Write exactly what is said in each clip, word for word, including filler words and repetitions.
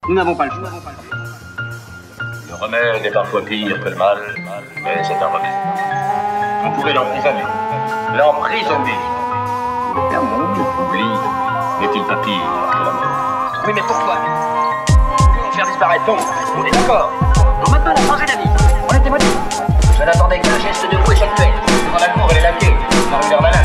Nous n'avons pas le choix. Le remède est parfois pire que le mal, mais c'est un remède. On pourrait l'emprisonner. L'emprisonner. Le monde, oubli, n'est-il pas pire que la mort? Oui, mais pourquoi? Nous voulons faire disparaître l'ombre. On est d'accord. Donc maintenant, on a changé d'avis. On était maudits. Je n'attendais qu'un geste de vous éjectuel. Devant la cour et les lapiers. Par une heure malade.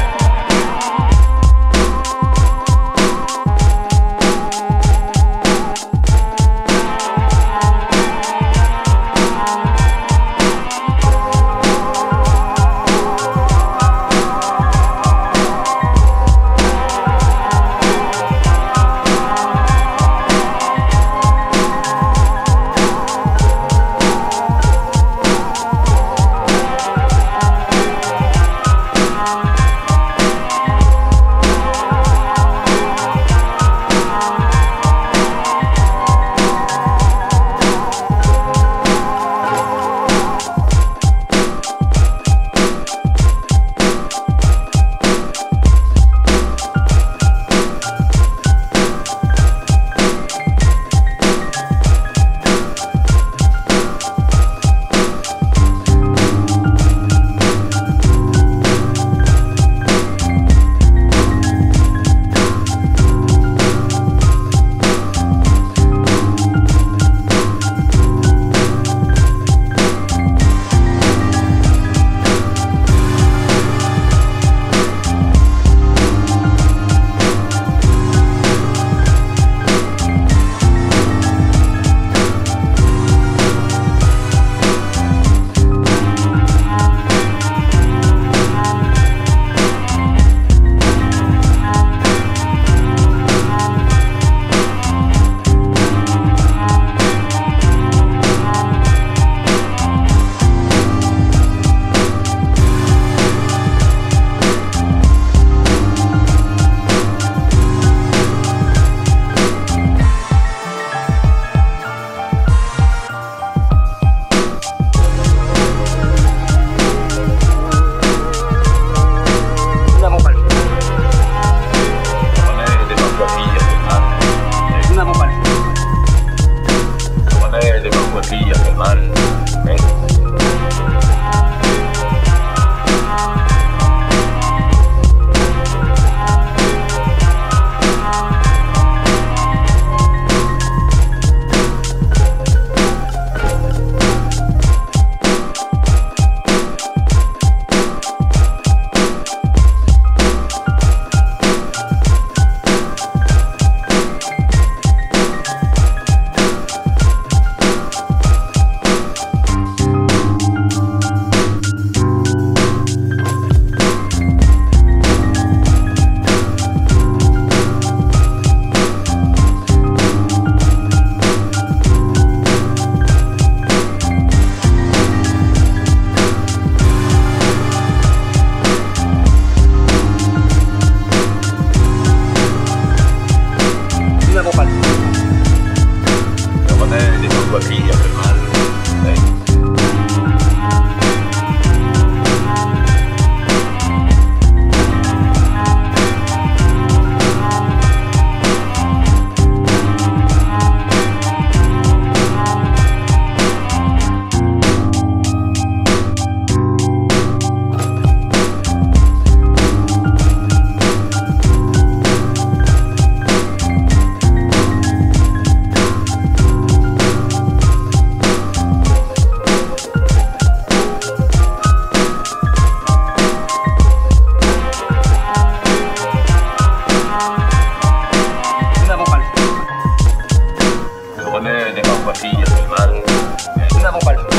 Le remède est parfois pire que le mal, mais nous n'avons pas le choix.